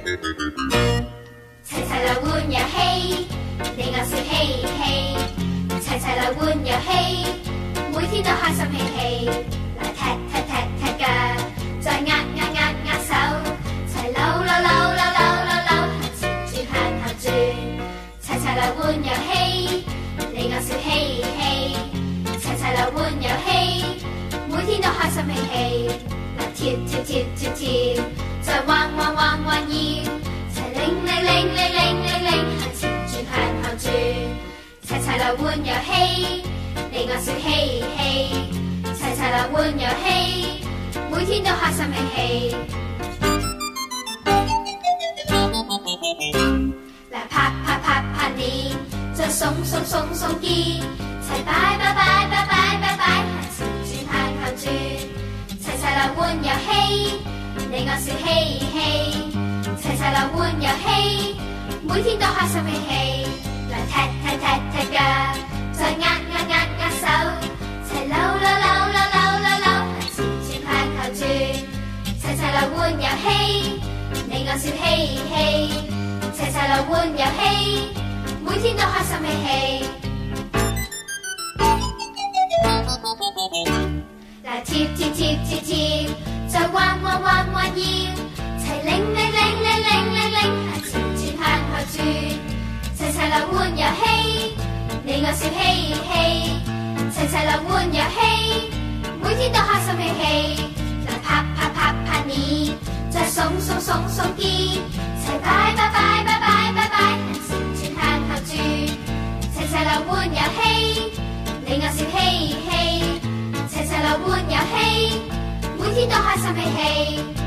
齊齊來玩遊戲，你我笑嘻嘻。齊齊來玩遊戲，每天都開心嬉戲。來踢踢踢踢腳，再握手，齊扭扭扭扭扭扭扭，向前轉。齊齊來玩遊戲，你我笑嘻嘻。齊齊來玩遊戲，每天都開心嬉戲。來跳跳跳跳跳，再彎腰，齊擰，向前轉，向後轉。齊齊來玩遊戲，你我笑嘻嘻。齊齊來玩遊戲，每天都開心嬉戲。來拍臉，再鬆肩，齊擺，向前轉，向後轉。齊齊來玩遊戲，你我笑嘻嘻。齊齊來玩遊戲，每天都開心嬉戲。來踢腳，再握手，齊扭，向前轉，向後轉。齊齊來玩遊戲，你我笑嘻嘻。齊齊來玩遊戲，每天都開心嬉戲。來跳，再彎腰，齊擰，向前轉，向後轉。齊齊來玩遊戲，你我笑嘻嘻。齊齊來玩遊戲，每天都開心嬉戲。來拍臉，再鬆肩，齊擺，向前轉，向後轉。齊齊來玩遊戲，你我笑嘻嘻。齊齊來玩遊戲，每天都開心嬉戲。